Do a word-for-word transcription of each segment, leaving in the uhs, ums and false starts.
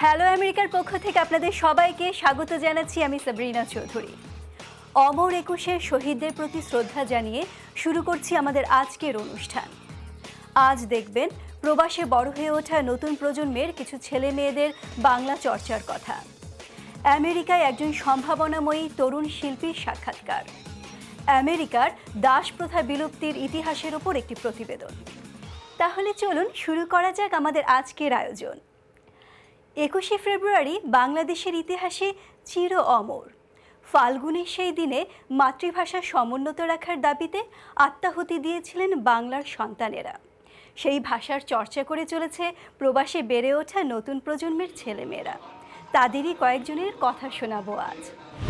Hello আমেরিকার পক্ষ থেকে আপনাদের সবাইকে স্বাগত জানাচ্ছি। আমি সাবরিনা চৌধুরী। অমর একুশের শহীদদের প্রতি শ্রদ্ধা জানিয়ে শুরু করছি আমাদের আজকের অনুষ্ঠান। আজ দেখবেন প্রবাসে বড় হয়ে ওঠা নতুন প্রজন্মের কিছু ছেলে মেয়েদের বাংলা চর্চার কথা। আমেরিকায় একজন সম্ভাবনাময়ী তরুণ শিল্পীর সাক্ষাৎকার। আমেরিকার দাস প্রথা বিলুপ্তির ইতিহাসের ওপর একটি প্রতিবেদন। তাহলে চলুন শুরু করা যাক আমাদের আজকের আয়োজন। একুশে ফেব্রুয়ারি বাংলাদেশের ইতিহাসে চির অমর। ফাল্গুনের সেই দিনে মাতৃভাষা সমুন্নত রাখার দাবিতে আত্মাহুতি দিয়েছিলেন বাংলার সন্তানেরা। সেই ভাষার চর্চা করে চলেছে প্রবাসে বেড়ে ওঠা নতুন প্রজন্মের ছেলেমেয়েরা। তাদেরই কয়েকজনের কথা শোনাবো আজ।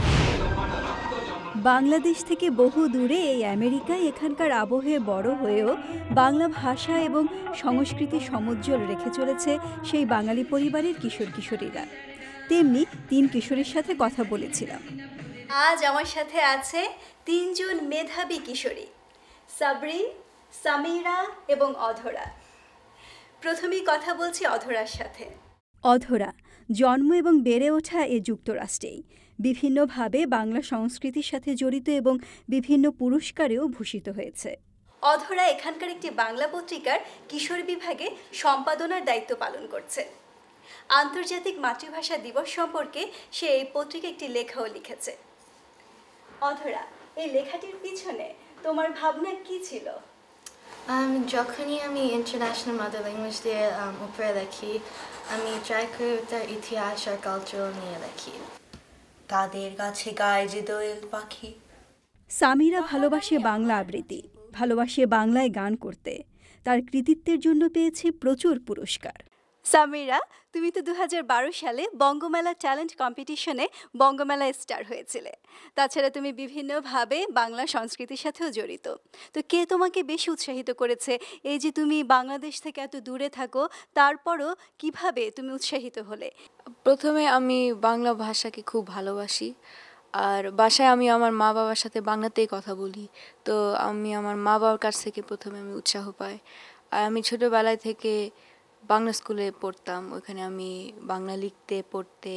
বাংলাদেশ থেকে বহু দূরে এই আমেরিকায় এখানকার আবহে বড় হয়েও বাংলা ভাষা এবং সংস্কৃতি সমুজ্জ্বল রেখে চলেছে সেই বাঙালি পরিবারের কিশোর কিশোরীরা। তেমনি তিন কিশোরীর সাথে কথা বলেছিলাম। আজ আমার সাথে আছে তিনজন মেধাবী কিশোরী, সাবরিন, সামিরা এবং অধরা। প্রথমেই কথা বলছি অধরার সাথে। অধরা জন্ম এবং বেড়ে ওঠা এ যুক্তরাষ্ট্রেই, বিভিন্নভাবে বাংলা সংস্কৃতির সাথে জড়িত এবং বিভিন্ন পুরস্কারেও ভূষিত হয়েছে। অধরা এখানকার একটি বাংলা পত্রিকার কিশোর বিভাগে সম্পাদনার দায়িত্ব পালন করছে। আন্তর্জাতিক মাতৃভাষা দিবস সম্পর্কে সে এই পত্রিকা একটি লেখাও লিখেছে। অধরা, এই লেখাটির পিছনে তোমার ভাবনা কি ছিল? যখনই আমি ইন্টারন্যাশনাল মাদার ল্যাঙ্গুয়েজ দিয়ে উপরে লেখি, আমি ট্রাই করি তার ইতিহাস আর কালচার নিয়ে লেখি। তাদের কাছে গায়ে যে দোয়েল পাখি। সামিরা ভালোবাসে বাংলা আবৃত্তি, ভালোবাসে বাংলায় গান করতে। তার কৃতিত্বের জন্য পেয়েছে প্রচুর পুরস্কার। সামিরা, তুমি তো দু হাজার বারো সালে বঙ্গমেলা ট্যালেন্ট কম্পিটিশনে বঙ্গমেলা স্টার হয়েছিলে। তাছাড়া তুমি বিভিন্নভাবে বাংলা সংস্কৃতির সাথেও জড়িত। তো কে তোমাকে বেশি উৎসাহিত করেছে? এই যে তুমি বাংলাদেশ থেকে এত দূরে থাকো, তারপরও কিভাবে তুমি উৎসাহিত হলে? প্রথমে আমি বাংলা ভাষাকে খুব ভালোবাসি, আর বাসায় আমি আমার মা বাবার সাথে বাংলাতেই কথা বলি। তো আমি আমার মা বাবার কাছ থেকে প্রথমে আমি উৎসাহ পাই। আর আমি ছোটোবেলায় থেকে বাংলা স্কুলে পড়তাম। ওইখানে আমি বাংলা লিখতে, পড়তে,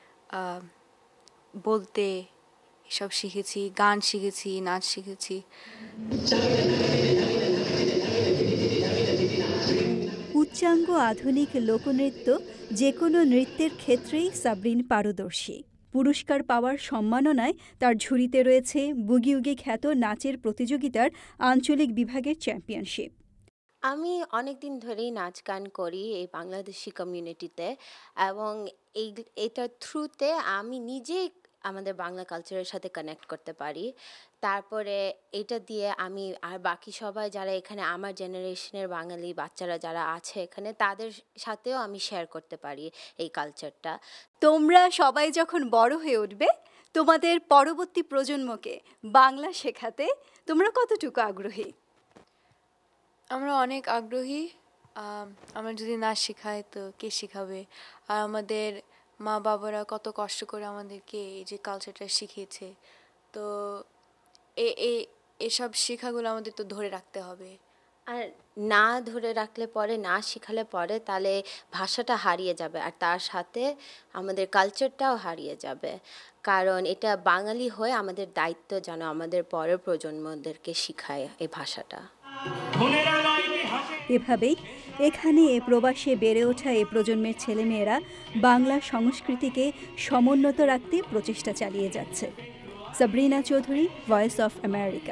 বলতে এসব শিখেছি, গান শিখেছি, নাচ শিখেছি। উচ্চাঙ্গ আধুনিক লোকনৃত্য যে কোনো নৃত্যের ক্ষেত্রেই সাবরিন পারদর্শী। পুরস্কার পাওয়ার সম্মাননায় তার ঝুড়িতে রয়েছে বুগি উগি খ্যাত নাচের প্রতিযোগিতার আঞ্চলিক বিভাগের চ্যাম্পিয়নশিপ। আমি অনেক দিন ধরেই নাচ গান করি এই বাংলাদেশি কমিউনিটিতে, এবং এই এটার থ্রুতে আমি নিজেই আমাদের বাংলা কালচারের সাথে কানেক্ট করতে পারি। তারপরে এটা দিয়ে আমি আর বাকি সবাই যারা এখানে আমার জেনারেশনের বাঙালি বাচ্চারা যারা আছে এখানে, তাদের সাথেও আমি শেয়ার করতে পারি এই কালচারটা। তোমরা সবাই যখন বড় হয়ে উঠবে, তোমাদের পরবর্তী প্রজন্মকে বাংলা শেখাতে তোমরা কতটুকু আগ্রহী? আমরা অনেক আগ্রহী। আমরা যদি নাচ শেখাই তো কে শেখাবে? আর আমাদের মা বাবারা কত কষ্ট করে আমাদেরকে এই যে কালচারটা শিখিয়েছে, তো এ এসব শেখাগুলো আমাদের তো ধরে রাখতে হবে। আর না ধরে রাখলে পরে, না শেখালে পরে, তাহলে ভাষাটা হারিয়ে যাবে, আর তার সাথে আমাদের কালচারটাও হারিয়ে যাবে। কারণ এটা বাঙালি হয়ে আমাদের দায়িত্ব যেন আমাদের পরের প্রজন্মদেরকে শিখায় এই ভাষাটা। এভাবেই এখানে এ প্রবাসে বেড়ে ওঠা এ প্রজন্মের ছেলেমেয়েরা বাংলা সংস্কৃতিকে সমুন্নত রাখতে প্রচেষ্টা চালিয়ে যাচ্ছে। Sabrina Chowdhury, voice of America.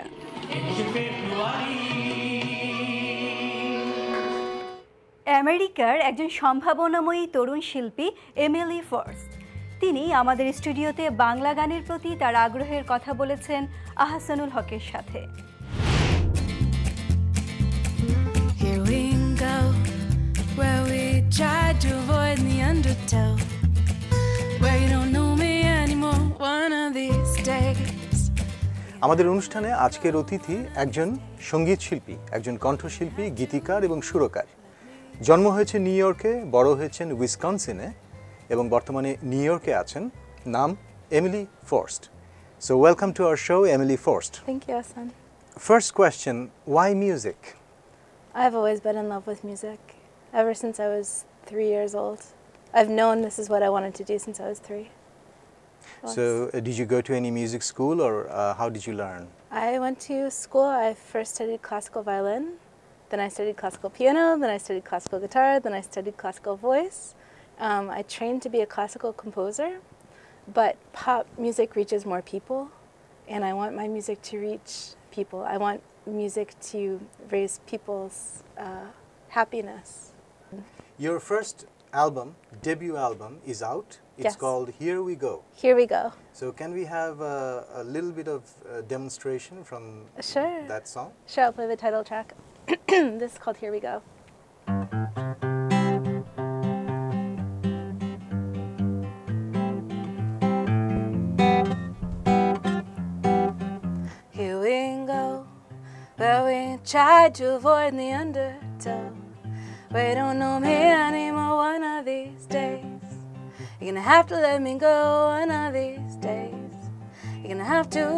আমেরিকার একজন সম্ভাবনাময়ী তরুণ শিল্পী এমিলি ফর্স্ট, তিনি আমাদের স্টুডিওতে বাংলা গানের প্রতি তার আগ্রহের কথা বলেছেন আহসানুল হকের সাথে। Where we tried to avoid the undertow, where you don't know me anymore one of these days. আমাদের অনুষ্ঠানে আজকের অতিথি একজন সঙ্গীত শিল্পী, একজন কণ্ঠশিল্পী, গীতিকার এবং সুরকার। জন্ম হয়েছে নিউ ইয়র্কে, বড় হয়েছেন উইসকনসিনে এবং বর্তমানে নিউ ইয়র্কে আছেন। নাম Emily Forst. So welcome to our show, Emily Forst. Thank you, Hassan. First question, why music? I've always been in love with music ever since I was three years old. I've known this is what I wanted to do since I was three. So uh, did you go to any music school, or uh, how did you learn? I went to school. I first studied classical violin, then I studied classical piano, then I studied classical guitar, then I studied classical voice. Um, I trained to be a classical composer, but pop music reaches more people, and I want my music to reach people. I want music to raise people's uh, happiness. Your first album, debut album, is out. It's Yes. called Here We Go. Here we go. So can we have uh, a little bit of uh, demonstration from Sure. that song? Sure, I'll play the title track. This is called Here We Go. Here we go, where we tried to avoid the undertow. We don't know me anymore one of these days. You're gonna have to let me go one of these days. You're gonna have to.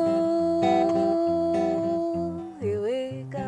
Here we go.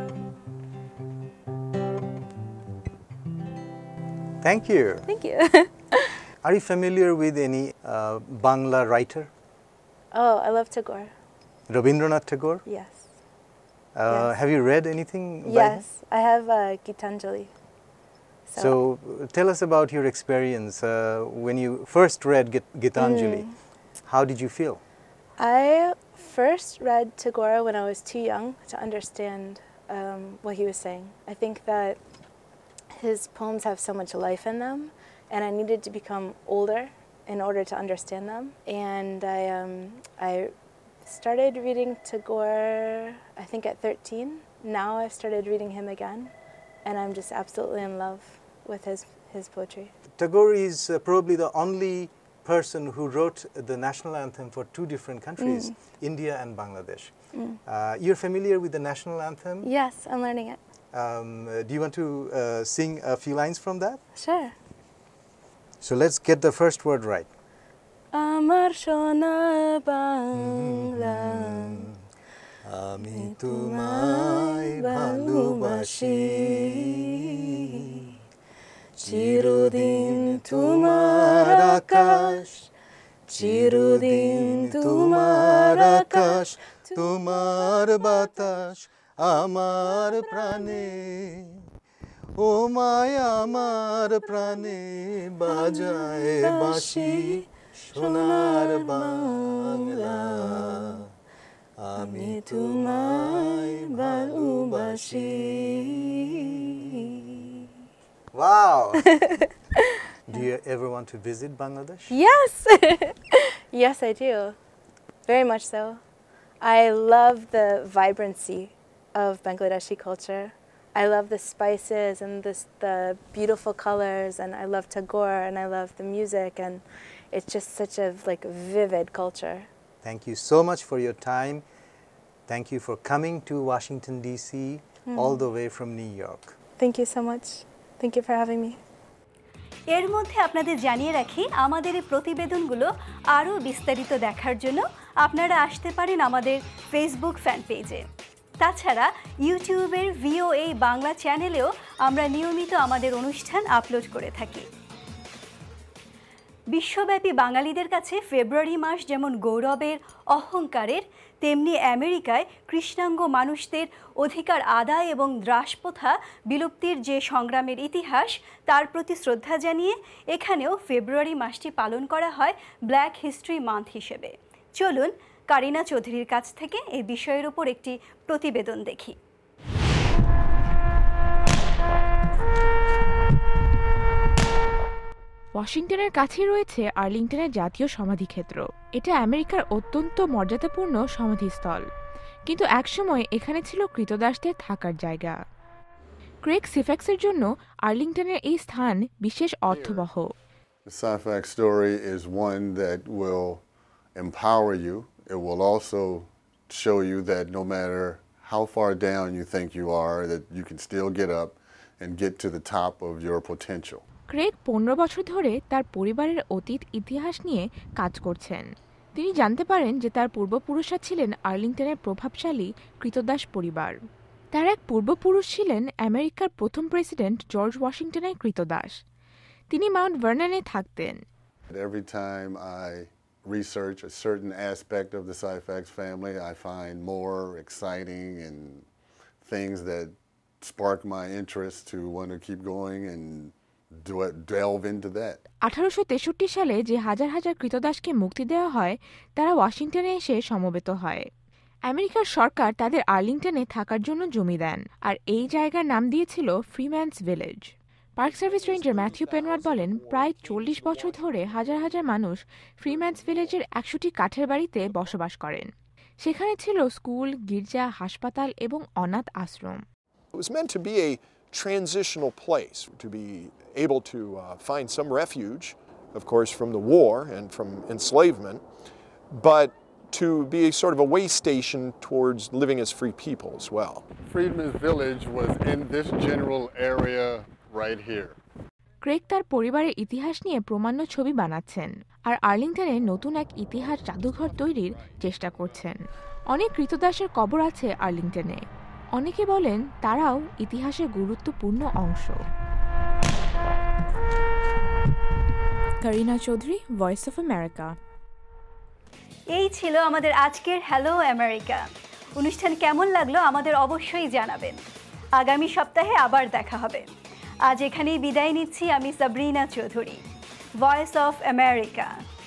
Thank you. Thank you. Are you familiar with any uh, Bangla writer? Oh, I love Tagore. Rabindranath Tagore? Yes. Uh, Yes. Have you read anything by him? Yes, I have uh, Gitanjali. So uh, tell us about your experience uh, when you first read Git- Gitanjali. Mm. How did you feel? I first read Tagore when I was too young to understand um, what he was saying. I think that his poems have so much life in them, and I needed to become older in order to understand them. And I, um, I started reading Tagore, I think at thirteen. Now I've started reading him again, and I'm just absolutely in love with his, his poetry. Tagore is uh, probably the only person who wrote the national anthem for two different countries, Mm. India and Bangladesh. Mm. Uh, you're familiar with the national anthem? Yes, I'm learning it. Um, uh, do you want to uh, sing a few lines from that? Sure. So let's get the first word right. Amar sonar bangla, আমি তোমায় ভালোবাসি, চিরদিন তোমার আকাশ, চিরদিন তোমার আকাশ, তোমার বাতাস আমার প্রাণে, ও মায় আমার প্রাণে বাজায় বাঁশি সোনার বাংলা, আমি তোমায় ভালোবাসি। Wow! Do you ever want to visit Bangladesh? Yes! Yes, I do. Very much so. I love the vibrancy of Bangladeshi culture. I love the spices and this, the beautiful colors, and I love Tagore, and I love the music, and it's just such a like vivid culture. Thank you so much for your time. Thank you for coming to Washington, D C, Mm. all the way from New York. Thank you so much. Thank you for having me. এর মধ্যে আপনাদের জানিয়ে রাখি, আমাদের এই প্রতিবেদনগুলো আরও বিস্তারিত দেখার জন্য আপনারা আসতে পারেন আমাদের ফেসবুক ফ্যান পেজে। তাছাড়া ইউটিউবের ভিওএ বাংলা চ্যানেলেও আমরা নিয়মিত আমাদের অনুষ্ঠান আপলোড করে থাকি। বিশ্বব্যাপী বাঙালিদের কাছে ফেব্রুয়ারি মাস যেমন গৌরবের, অহংকারের, তেমনি আমেরিকায় কৃষ্ণাঙ্গ মানুষদের অধিকার আদায় এবং দাসপ্রথা বিলুপ্তির যে সংগ্রামের ইতিহাস, তার প্রতি শ্রদ্ধা জানিয়ে এখানেও ফেব্রুয়ারি মাসটি পালন করা হয় ব্ল্যাক হিস্ট্রি মান্থ হিসেবে। চলুন কারিনা চৌধুরীর কাছ থেকে এই বিষয়ের উপর একটি প্রতিবেদন দেখি। ওয়াশিংটনের কাছেই রয়েছে আর্লিংটনের জাতীয় সমাধিক্ষেত্র। এটা আমেরিকার অত্যন্ত মর্যাদাপূর্ণ সমাধিস্থল, কিন্তু একসময় এখানে ছিল কৃতদাসদের থাকার জায়গা। ক্রেগ সিফ্যাক্সের জন্য আর্লিংটনের এই স্থান বিশেষ অর্থবহ। The Syphax story is one that will empower you. It will also show you that no matter how far down you think you are, that you can still get up and get to the top of your potential. Craig পনেরো বছর ধরে তার পরিবারের অতীত ইতিহাস নিয়ে কাজ করছেন। তিনি জানতে পারেন যে তার পূর্বপুরুষরা ছিলেন আর্লিংটনের প্রভাবশালী কৃতদাস পরিবার। তার এক পূর্বপুরুষ ছিলেন আমেরিকার প্রথম প্রেসিডেন্ট জর্জ ওয়াশিংটনের কৃতদাস। তিনি মাউন্ট ভার্ননে থাকতেন। Every time I research a certain aspect of the Syphax family, I find more exciting and things that spark my interest to want to keep going and delve into that. আঠারোশো তেষট্টি সালে যে হাজার হাজার কৃতদাসকে মুক্তি দেওয়া হয় তারা ওয়াশিংটনে এসে সমবেত হয়। আমেরিকার সরকার তাদের আর্লিংটনে থাকার জন্য জমি দেন, আর এই জায়গার নাম দিয়েছিল Freeman's Village. Park service ranger Matthew Penward বলেন, প্রায় চল্লিশ বছর ধরে হাজার হাজার মানুষ ফ্রিম্যানস ভিলেজের একশোটি কাঠের বাড়িতে বসবাস করেন। সেখানে ছিল স্কুল, গির্জা, হাসপাতাল এবং অনাথ আশ্রম। It was meant to be a transitional place, to be able to uh, find some refuge, of course, from the war and from enslavement, but to be a sort of a way station towards living as free people as well. Freedman's Village was in this general area right here. Craig তার পরিবারের ইতিহাস নিয়ে প্রমাণ্য ছবি বানাচ্ছেন আর আর্লিংটনে নতুন এক ইতিহাস জাদুঘর তৈরির চেষ্টা করছেন। অনেক কৃতদাসের কবর আছে আর্লিংটনে। অনেকে বলেন তারাও ইতিহাসের গুরুত্বপূর্ণ অংশ। Karina Chowdhury, voice of America. এই ছিল আমাদের আজকের হ্যালো আমেরিকা অনুষ্ঠান। কেমন লাগলো আমাদের অবশ্যই জানাবেন। আগামী সপ্তাহে আবার দেখা হবে। আজ এখানেই বিদায় নিচ্ছি আমি Sabrina Chowdhury, voice of America.